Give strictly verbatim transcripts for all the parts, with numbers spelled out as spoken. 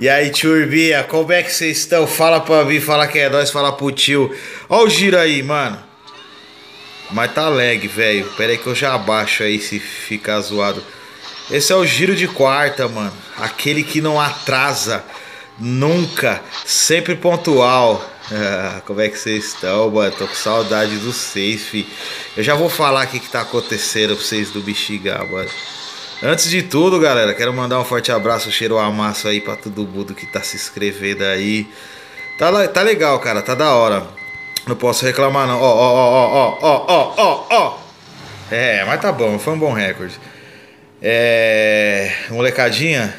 E aí, Turbia, como é que vocês estão? Fala pra mim, fala que é nóis, fala pro tio. Ó o giro aí, mano. Mas tá lag, velho. Pera aí que eu já abaixo aí se ficar zoado. Esse é o giro de quarta, mano. Aquele que não atrasa nunca, sempre pontual. Ah, como é que vocês estão, mano? Tô com saudade dos seis, fi. Eu já vou falar o que, que tá acontecendo pra vocês do bexigar, mano. Antes de tudo, galera, quero mandar um forte abraço, cheiro amasso aí pra todo mundo que tá se inscrevendo aí. Tá, tá legal, cara, tá da hora. Não posso reclamar não. Ó, ó, ó, ó, ó, ó, ó, ó. É, mas tá bom, foi um bom recorde. É... Molecadinha,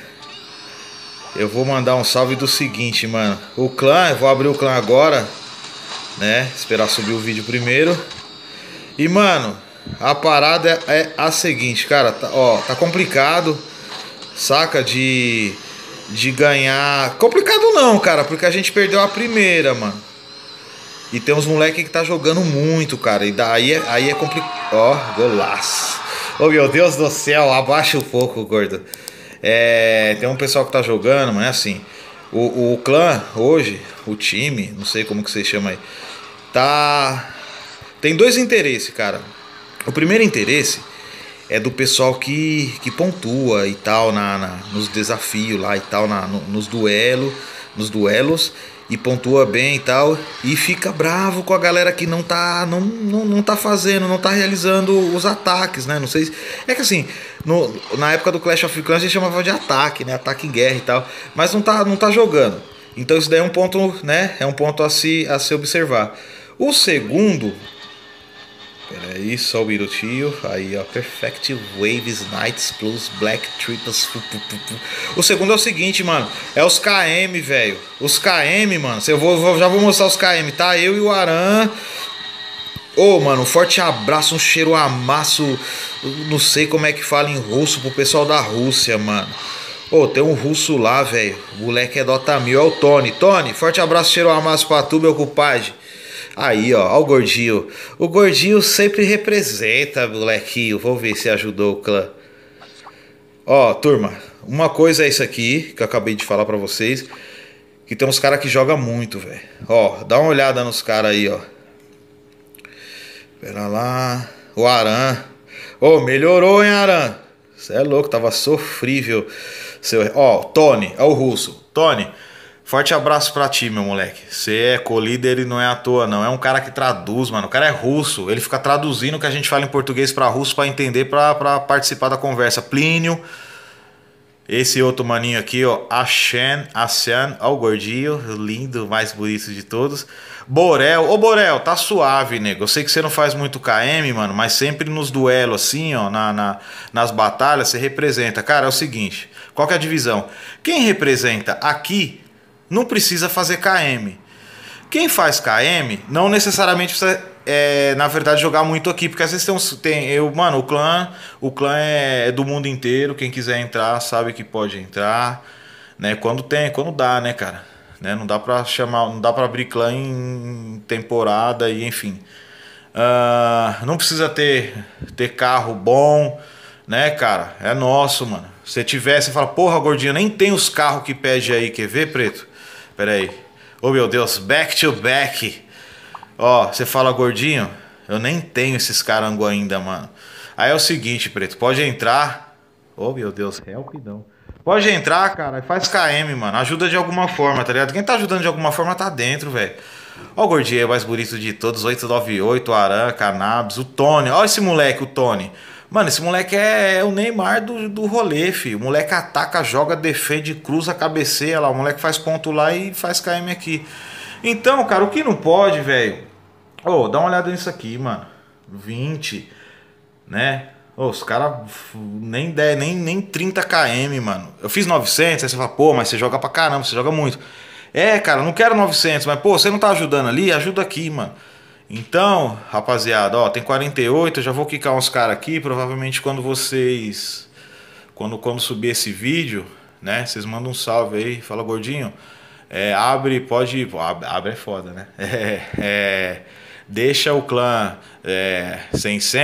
eu vou mandar um salve do seguinte, mano. O clã, eu vou abrir o clã agora, né? Esperar subir o vídeo primeiro. E, mano, a parada é a seguinte, cara. Tá, ó, tá complicado, saca? De, de ganhar. Complicado não, cara, porque a gente perdeu a primeira, mano. E tem uns moleque que tá jogando muito, cara. E daí é, aí é complicado. Ó, golaço. Oh, meu Deus do céu, abaixa um pouco, gordo. É, tem um pessoal que tá jogando, mas é assim. O, o clã hoje, o time, não sei como que vocês chamam aí, tá. Tem dois interesses, cara. O primeiro interesse é do pessoal que, que pontua e tal na, na, nos desafios lá e tal, na, no, nos duelos, nos duelos e pontua bem e tal, e fica bravo com a galera que não tá, não, não, não tá fazendo, não tá realizando os ataques, né? Não sei se, é que assim, no, na época do Clash of Clans a gente chamava de ataque, né? Ataque em guerra e tal, mas não tá, não tá jogando. Então isso daí é um ponto, né? É um ponto a se, a se observar. O segundo, pera aí, só um minutinho. Aí, ó. Perfect Waves, Knights Plus, Black Triples. O segundo é o seguinte, mano. É os K M, velho. Os K M, mano. Eu vou, já vou mostrar os K M, tá? Eu e o Aran. Ô, oh, mano, um forte abraço, um cheiro amasso. Não sei como é que fala em russo pro pessoal da Rússia, mano. Ô, oh, tem um russo lá, velho. O moleque é Dota mil. É o Tony. Tony, forte abraço, cheiro amasso pra tu, meu compadre. Aí, ó, ó o gordinho. O gordinho sempre representa, molequinho. Vou ver se ajudou o clã. Ó, turma, uma coisa é isso aqui que eu acabei de falar pra vocês, que tem uns caras que jogam muito, velho. Ó, dá uma olhada nos caras aí, ó. Pera lá. O Aran. Ô, melhorou, hein, Aran? Você é louco, tava sofrível. Seu... Ó, Tony, é o russo. Tony, forte abraço pra ti, meu moleque. Você é co-líder e não é à toa, não. É um cara que traduz, mano. O cara é russo. Ele fica traduzindo o que a gente fala em português pra russo pra entender, pra, pra participar da conversa. Plínio. Esse outro maninho aqui, ó. Ashen, Ashen. Ó o gordinho. Lindo, mais bonito de todos. Borel. Ô, Borel, tá suave, nego. Eu sei que você não faz muito K M, mano. Mas sempre nos duelos, assim, ó. Na, na, nas batalhas, você representa. Cara, é o seguinte. Qual que é a divisão? Quem representa aqui não precisa fazer K M. Quem faz K M não necessariamente precisa, é, na verdade, jogar muito aqui, porque às vezes tem, uns, tem eu, mano, o clã, o clã é, é do mundo inteiro. Quem quiser entrar sabe que pode entrar, né? Quando tem, quando dá, né, cara? Né? Não dá pra chamar, não dá pra abrir clã em temporada e enfim. Uh, não precisa ter ter carro bom, né, cara? É nosso, mano. Se tiver, você fala, porra, gordinho, nem tem os carros que pede aí, quer ver, preto? Pera aí. Oh, meu Deus, back to back. Ó, você fala, gordinho, eu nem tenho esses carangos ainda, mano. Aí é o seguinte, preto, pode entrar. Oh, meu Deus, help não. Pode entrar, cara, faz K M, mano. Ajuda de alguma forma, tá ligado? Quem tá ajudando de alguma forma tá dentro, velho. Ó o gordinho é mais bonito de todos, oito nove oito, o Aran, Cannabis, o Tony. Ó esse moleque, o Tony. Mano, esse moleque é, é o Neymar do, do rolê, filho. O moleque ataca, joga, defende, cruza, cabeceia lá. O moleque faz ponto lá e faz K M aqui. Então, cara, o que não pode, velho... Ô, oh, dá uma olhada nisso aqui, mano. vinte, né? Ô, oh, os caras nem, nem, nem trinta km, mano. Eu fiz novecentos, aí você fala, pô, mas você joga pra caramba, você joga muito. É, cara, não quero novecentos, mas, pô, você não tá ajudando ali? Ajuda aqui, mano. Então, rapaziada, ó, tem quarenta e oito, eu já vou quicar uns caras aqui, provavelmente quando vocês, quando, quando subir esse vídeo, né, vocês mandam um salve aí, fala, gordinho, é, abre, pode, pô, abre, abre é foda, né, é, é, deixa o clã é, sem senha,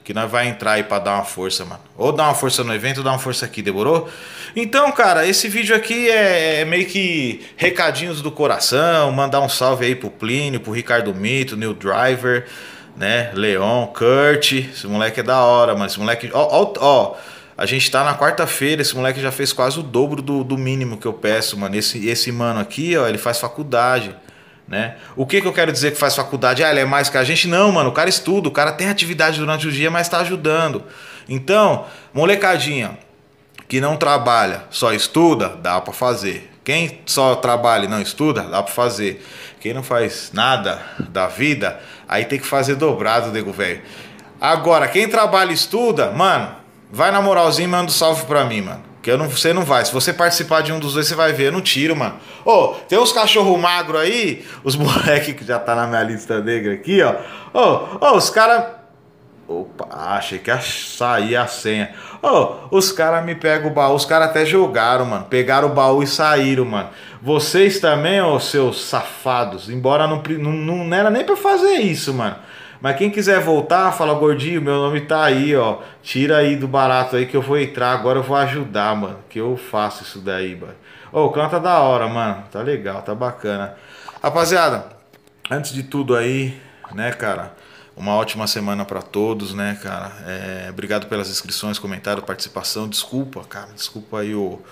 Que nós vai entrar aí pra dar uma força, mano. Ou dar uma força no evento ou dar uma força aqui, demorou? Então, cara, esse vídeo aqui é, é meio que recadinhos do coração. Mandar um salve aí pro Plínio, pro Ricardo Mito, New Driver, né? Leon, Kurt. Esse moleque é da hora, mano. Esse moleque... Ó, ó, ó. A gente tá na quarta-feira, esse moleque já fez quase o dobro do, do mínimo que eu peço, mano. Esse, esse mano aqui, ó, ele faz faculdade. Né? O que, que eu quero dizer que faz faculdade? Ah, ele é mais que a gente? Não, mano, o cara estuda, o cara tem atividade durante o dia, mas tá ajudando. Então, molecadinha que não trabalha, só estuda, dá pra fazer. Quem só trabalha e não estuda, dá pra fazer. Quem não faz nada da vida, aí tem que fazer dobrado, nego velho. Agora, quem trabalha e estuda, mano, vai na moralzinha e manda um salve pra mim, mano. Que eu não, você não vai. Se você participar de um dos dois, você vai ver. Eu não tiro, mano. Ô, oh, tem uns cachorro magro aí. Os moleques que já tá na minha lista negra aqui, ó. Ô, oh, oh, os caras... Opa, achei que ia sair a senha. Ô, oh, os caras me pegam o baú. Os caras até jogaram, mano. Pegaram o baú e saíram, mano. Vocês também, ô, oh, seus safados. Embora não, não, não era nem pra fazer isso, mano. Mas quem quiser voltar, fala, gordinho, meu nome tá aí, ó. Tira aí do barato aí que eu vou entrar. Agora eu vou ajudar, mano. Que eu faço isso daí, mano. Ô, o clã tá da hora, mano. Tá legal, tá bacana. Rapaziada, antes de tudo aí, né, cara? Uma ótima semana pra todos, né, cara? É, obrigado pelas inscrições, comentário, participação. Desculpa, cara. Desculpa aí o...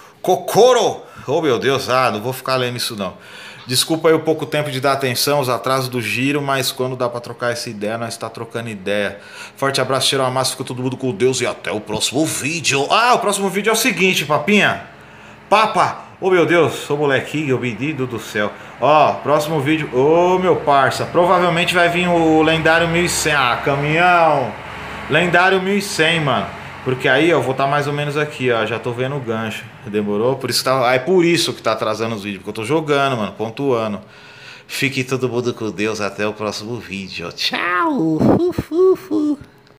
Kokoro! Oh, meu Deus, ah, não vou ficar lendo isso não. Desculpa aí o pouco tempo de dar atenção, os atrasos do giro, mas quando dá pra trocar essa ideia, nós tá trocando ideia. Forte abraço, cheiro a massa, fica todo mundo com Deus e até o próximo vídeo. Ah, o próximo vídeo é o seguinte, papinha. Papa, oh meu Deus, ô molequinho, menino do céu. Ó, próximo vídeo, ô oh, meu parça, provavelmente vai vir o lendário mil e cem. Ah, caminhão. Lendário mil e cem, mano. Porque aí, ó, eu vou estar mais ou menos aqui, ó. Já tô vendo o gancho. Demorou? Por isso tá, é por isso que tá atrasando os vídeos. Porque eu tô jogando, mano, pontuando. Fique todo mundo com Deus. Até o próximo vídeo. Tchau.